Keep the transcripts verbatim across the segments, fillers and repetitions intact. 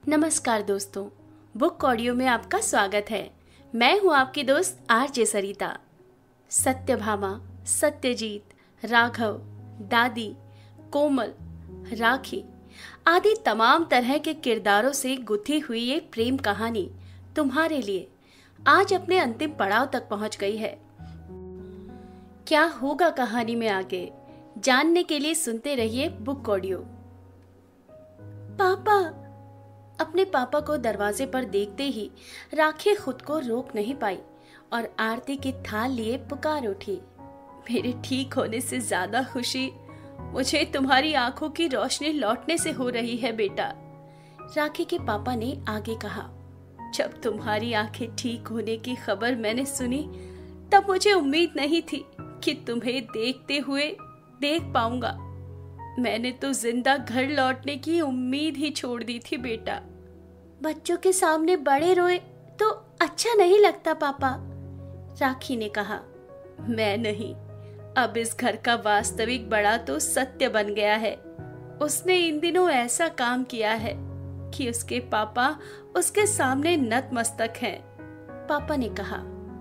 नमस्कार दोस्तों, book audio में आपका स्वागत है। मैं हूं आपकी दोस्त आरजे सरिता। सत्यभामा, सत्यजीत, राघव, दादी, कोमल, राखी आदि तमाम तरह के किरदारों से गुथी हुई ये प्रेम कहानी तुम्हारे लिए आज अपने अंतिम पड़ाव तक पहुंच गई है। क्या होगा कहानी में आगे, जानने के लिए सुनते रहिए बुक ऑडियो। पापा, अपने पापा को दरवाजे पर देखते ही राखी खुद को रोक नहीं पाई और आरती की थाल लिए पुकार उठी। मेरे ठीक होने से ज्यादा खुशी मुझे तुम्हारी आंखों की रोशनी लौटने से हो रही है बेटा, राखी के पापा ने आगे कहा। जब तुम्हारी आंखें ठीक होने की खबर मैंने सुनी तब मुझे उम्मीद नहीं थी कि तुम्हें देखते हुए देख पाऊंगा। मैंने तो जिंदा घर लौटने की उम्मीद ही छोड़ दी थी बेटा। बच्चों के सामने बड़े रोए तो अच्छा नहीं लगता पापा, राखी ने कहा। मैं नहीं, अब इस घर का वास्तविक बड़ा तो सत्य बन गया है। उसने इन दिनों ऐसा काम किया है कि उसके पापा उसके सामने नतमस्तक हैं, पापा ने कहा।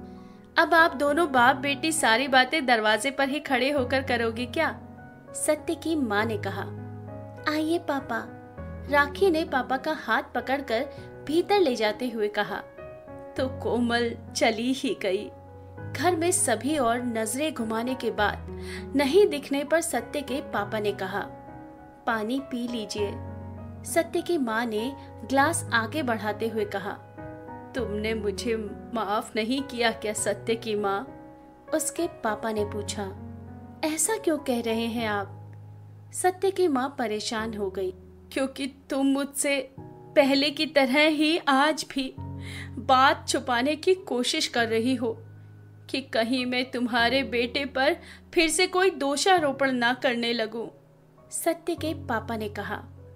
अब आप दोनों बाप बेटी सारी बातें दरवाजे पर ही खड़े होकर करोगे क्या, सत्य की माँ ने कहा। आइए पापा, राखी ने पापा का हाथ पकड़कर भीतर ले जाते हुए कहा। तो कोमल चली ही गई। घर में सभी और नजरें घुमाने के बाद नहीं दिखने पर सत्य के पापा ने कहा, पानी पी लीजिए। सत्य की माँ ने ग्लास आगे बढ़ाते हुए कहा, तुमने मुझे माफ नहीं किया क्या सत्य की माँ, उसके पापा ने पूछा। ऐसा क्यों कह रहे हैं आप, सत्य की माँ परेशान हो गई। क्योंकि तुम मुझसे पहले की तरह ही आज भी बात छुपाने की कोशिश कर रही हो कि कहीं मैं तुम्हारे बेटे पर फिर से कोई दोषारोपण ना करने लगूं, सत्य के पापा ने कहा।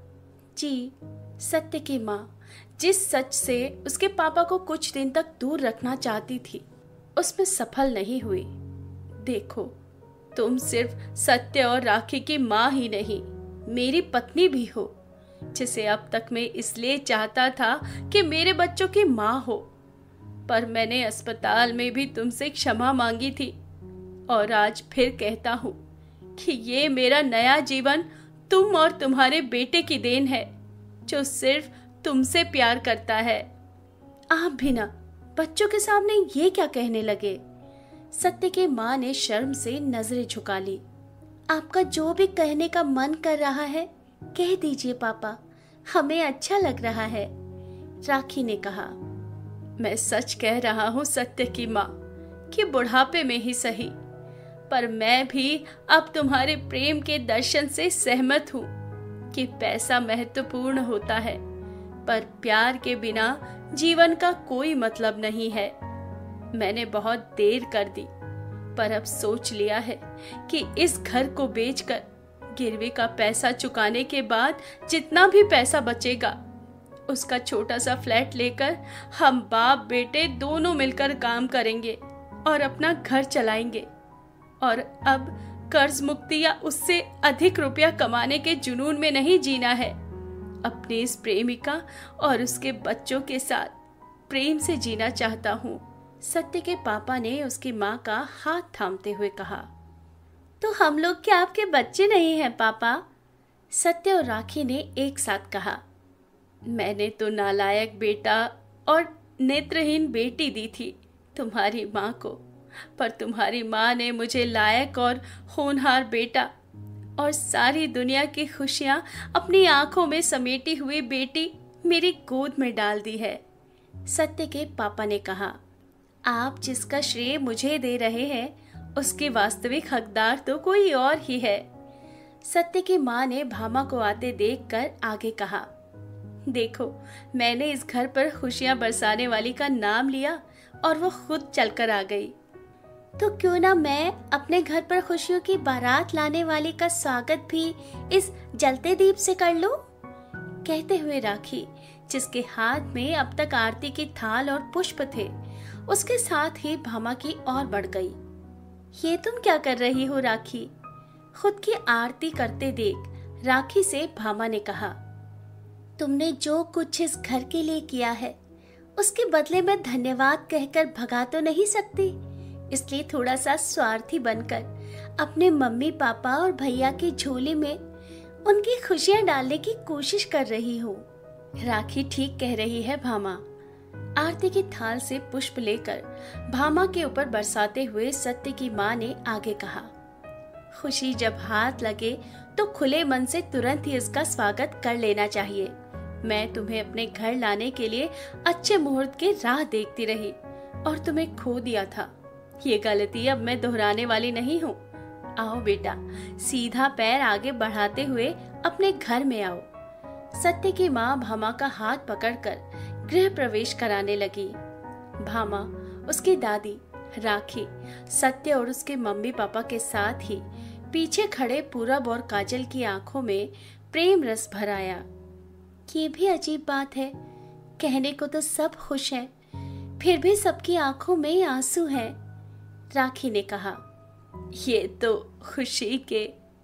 जी, सत्य की माँ जिस सच से उसके पापा को कुछ दिन तक दूर रखना चाहती थी उसमें सफल नहीं हुई। देखो, तुम सिर्फ सत्य और राखी की माँ ही नहीं, मेरी पत्नी भी हो, जिसे अब तक मैं इसलिए चाहता था कि मेरे बच्चों की माँ हो। पर मैंने अस्पताल में भी तुमसे क्षमा मांगी थी और आज फिर कहता हूँ कि ये मेरा नया जीवन तुम और तुम्हारे बेटे की देन है, जो सिर्फ तुमसे प्यार करता है। आप भी ना बच्चों के सामने ये क्या कहने लगे, सत्य की माँ ने शर्म से नजरें झुका ली। आपका जो भी कहने का मन कर रहा है कह दीजिए पापा, हमें अच्छा लग रहा है, राखी ने कहा। मैं सच कह रहा हूँ सत्य की माँ कि बुढ़ापे में ही सही, पर मैं भी अब तुम्हारे प्रेम के दर्शन से सहमत हूँ कि पैसा महत्वपूर्ण होता है, पर प्यार के बिना जीवन का कोई मतलब नहीं है। मैंने बहुत देर कर दी, पर अब सोच लिया है कि इस घर को बेचकर गिरवी का पैसा चुकाने के बाद जितना भी पैसा बचेगा उसका छोटा सा फ्लैट लेकर हम बाप बेटे दोनों मिलकर काम करेंगे और अपना घर चलाएंगे। और अब कर्ज मुक्ति या उससे अधिक रुपया कमाने के जुनून में नहीं जीना है। अपनी इस प्रेमिका और उसके बच्चों के साथ प्रेम से जीना चाहता हूँ, सत्य के पापा ने उसकी माँ का हाथ थामते हुए कहा। तो हम लोग क्या आपके बच्चे नहीं हैं पापा, सत्य और राखी ने एक साथ कहा। मैंने तो नालायक बेटा और नेत्रहीन बेटी दी थी तुम्हारी माँ को, पर तुम्हारी माँ ने मुझे लायक और होनहार बेटा और सारी दुनिया की खुशियाँ अपनी आंखों में समेटी हुई बेटी मेरी गोद में डाल दी है, सत्य के पापा ने कहा। आप जिसका श्रेय मुझे दे रहे हैं उसके वास्तविक हकदार तो कोई और ही है, सत्य की माँ ने भामा को आते देखकर आगे कहा। देखो, मैंने इस घर पर खुशियां बरसाने वाली का नाम लिया और वो खुद चलकर आ गई। तो क्यों ना मैं अपने घर पर खुशियों की बारात लाने वाली का स्वागत भी इस जलते दीप से कर लूं? कहते हुए राखी, जिसके हाथ में अब तक आरती की थाल और पुष्प थे, उसके साथ ही भामा की ओर बढ़ गई। ये तुम क्या कर रही हो राखी, खुद की आरती करते देख राखी से भामा ने कहा। तुमने जो कुछ इस घर के लिए किया है उसके बदले में धन्यवाद कहकर भगा तो नहीं सकती, इसलिए थोड़ा सा स्वार्थी बनकर अपने मम्मी पापा और भैया की झोली में उनकी खुशियां डालने की कोशिश कर रही हूँ। राखी ठीक कह रही है भामा। आरती की थाल से पुष्प लेकर भामा के ऊपर बरसाते हुए सत्य की माँ ने आगे कहा, खुशी जब हाथ लगे तो खुले मन से तुरंत ही इसका स्वागत कर लेना चाहिए। मैं तुम्हें अपने घर लाने के लिए अच्छे मुहूर्त की राह देखती रही और तुम्हें खो दिया था। ये गलती अब मैं दोहराने वाली नहीं हूँ। आओ बेटा, सीधा पैर आगे बढ़ाते हुए अपने घर में आओ। सत्य की माँ भामा का हाथ पकड़कर गृह प्रवेश कराने लगी। भामा, उसकी दादी, राखी, सत्य और उसके मम्मी पापा के साथ ही पीछे खड़े पूरब और काजल की आंखों में प्रेम रस भर आया। ये भी अजीब बात है, कहने को तो सब खुश हैं, फिर भी सबकी आंखों में आंसू हैं। राखी ने कहा, ये तो खुशी के।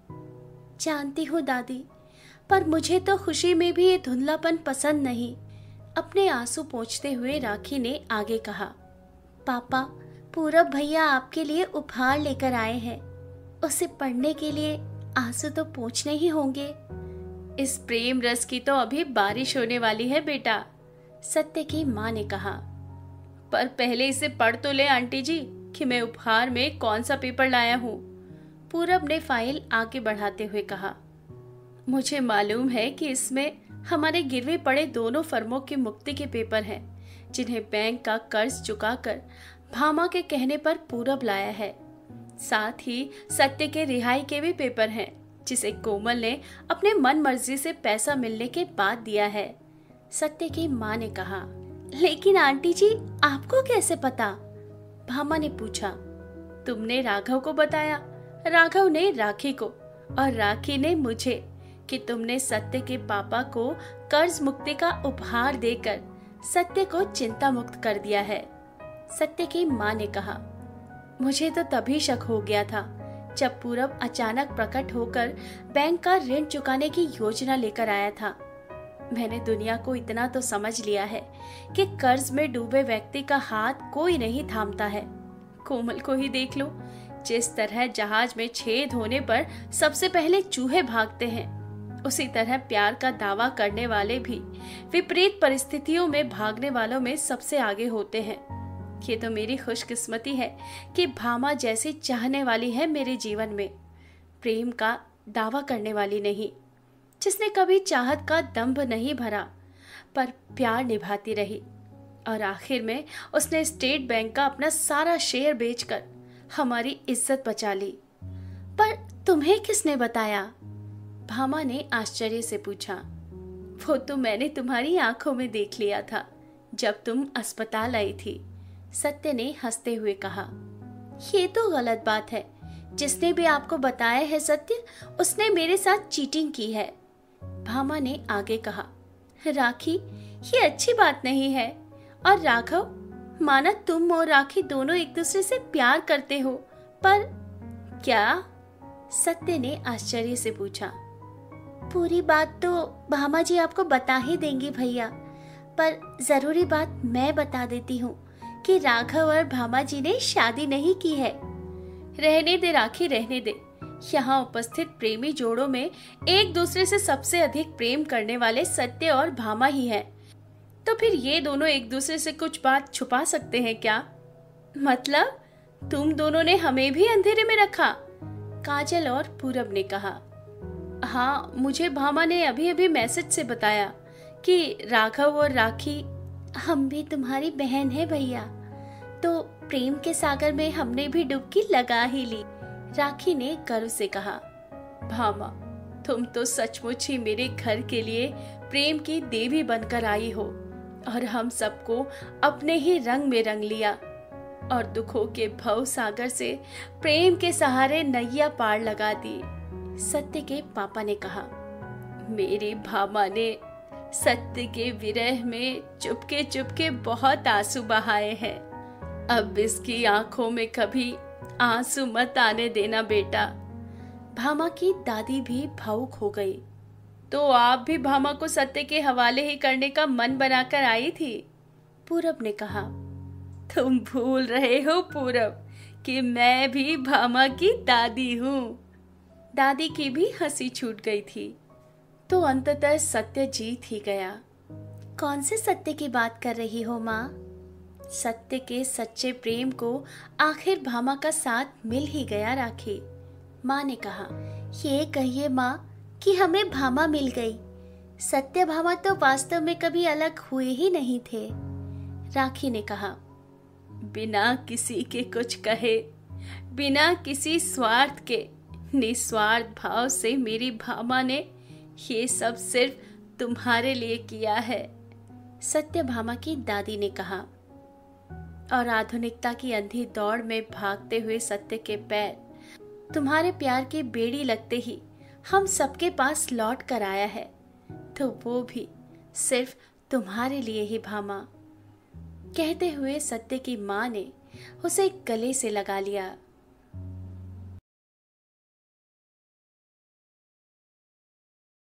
जानती हूँ दादी, पर मुझे तो खुशी में भी ये धुंधलापन पसंद नहीं। अपने आंसू पोंछते हुए राखी ने आगे कहा, पापा, पूरब भैया आपके लिए उपहार लेकर आए हैं, उसे पढ़ने के लिए आंसू तो पोंछने ही होंगे। इस प्रेम रस की तो अभी बारिश होने वाली है बेटा, सत्य की माँ ने कहा। पर पहले इसे पढ़ तो ले आंटी जी कि मैं उपहार में कौन सा पेपर लाया हूँ। पूरब ने फाइल आगे बढ़ाते हुए कहा, मुझे मालूम है कि इसमें हमारे गिरवे पड़े दोनों फर्मों की मुक्ति के पेपर हैं, जिन्हें बैंक का कर्ज चुकाकर भामा के कहने पर पूरब लाया है। साथ ही सत्य के रिहाई के भी पेपर हैं, जिसे कोमल ने अपने मन मर्जी से पैसा मिलने के बाद दिया है। सत्य की माँ ने कहा, लेकिन आंटी जी आपको कैसे पता? भामा ने पूछा। तुमने राघव को बताया, राघव ने राखी को और राखी ने मुझे कि तुमने सत्य के पापा को कर्ज मुक्ति का उपहार देकर सत्य को चिंता मुक्त कर दिया है। सत्य की माँ ने कहा, मुझे तो तभी शक हो गया था जब पूरब अचानक प्रकट होकर बैंक का ऋण चुकाने की योजना लेकर आया था। मैंने दुनिया को इतना तो समझ लिया है कि कर्ज में डूबे व्यक्ति का हाथ कोई नहीं थामता है। कोमल को ही देख लो, जिस तरह जहाज में छेद होने पर सबसे पहले चूहे भागते हैं, उसी तरह प्यार का दावा करने वाले भी विपरीत परिस्थितियों में भागने वालों में सबसे आगे होते हैं। ये तो मेरी खुशकिस्मती है कि भामा जैसी चाहने वाली है मेरे जीवन में, प्रेम का दावा करने वाली नहीं, जिसने कभी चाहत का दंभ नहीं भरा पर प्यार निभाती रही और आखिर में उसने स्टेट बैंक का अपना सारा शेयर बेचकर हमारी इज्जत बचा ली। पर तुम्हें किसने बताया? भामा ने आश्चर्य से पूछा। वो तो मैंने तुम्हारी आंखों में देख लिया था जब तुम अस्पताल आई थी, सत्य ने हंसते हुए कहा। ये तो गलत बात है, जिसने भी आपको बताया है सत्य, उसने मेरे साथ चीटिंग की है, भामा ने आगे कहा। राखी, ये अच्छी बात नहीं है। और राघव, माना तुम और राखी दोनों एक दूसरे से प्यार करते हो, पर क्या? सत्य ने आश्चर्य से पूछा। पूरी बात तो भामा जी आपको बता ही देंगी भैया, पर जरूरी बात मैं बता देती हूँ कि राघव और भामा जी ने शादी नहीं की है। रहने दे राखी, रहने दे। यहाँ उपस्थित प्रेमी जोड़ों में एक दूसरे से सबसे अधिक प्रेम करने वाले सत्य और भामा ही हैं। तो फिर ये दोनों एक दूसरे से कुछ बात छुपा सकते हैं क्या? मतलब तुम दोनों ने हमें भी अंधेरे में रखा? काजल और पूरब ने कहा। हाँ, मुझे भामा ने अभी अभी मैसेज से बताया कि राघव और राखी, हम भी तुम्हारी बहन है भैया, तो प्रेम के सागर में हमने भी डुबकी लगा ही ली, राखी ने गर्व से कहा। भामा, तुम तो सचमुच ही मेरे घर के लिए प्रेम की देवी बनकर आई हो और हम सबको अपने ही रंग में रंग लिया और दुखों के भव सागर से प्रेम के सहारे नैया पार लगा दी, सत्य के पापा ने कहा। मेरी भामा ने सत्य के विरह में चुपके चुपके बहुत आंसू बहाए हैं। अब इसकी आंखों में कभी आंसू मत आने देना बेटा। भामा की दादी भी भावुक हो गई। तो आप भी भामा को सत्य के हवाले ही करने का मन बनाकर आई थी। पूरब ने कहा। तुम भूल रहे हो पूरब कि मैं भी भामा की दादी हूँ। दादी की भी हंसी छूट गई थी। तो अंततः सत्य जीत ही गया। कौन से सत्य की बात कर रही हो माँ? सत्य के सच्चे प्रेम को आखिर भामा का साथ मिल ही गया राखी। माँ ने कहा। ये कहिए माँ कि हमें भामा मिल गई। सत्य भामा तो वास्तव में कभी अलग हुए ही नहीं थे। राखी ने कहा। बिना किसी के कुछ कहे, बिना किसी स्वार्थ के, निस्वार्थ भाव से मेरी भामा ने ये सब सिर्फ तुम्हारे लिए किया है। सत्य भामा की दादी ने कहा। और आधुनिकता की अंधी दौड़ में भागते हुए सत्य के पैर तुम्हारे प्यार की बेड़ी लगते ही हम सबके पास लौट कर आया है, तो वो भी सिर्फ तुम्हारे लिए ही भामा। कहते हुए सत्य की माँ ने उसे गले से लगा लिया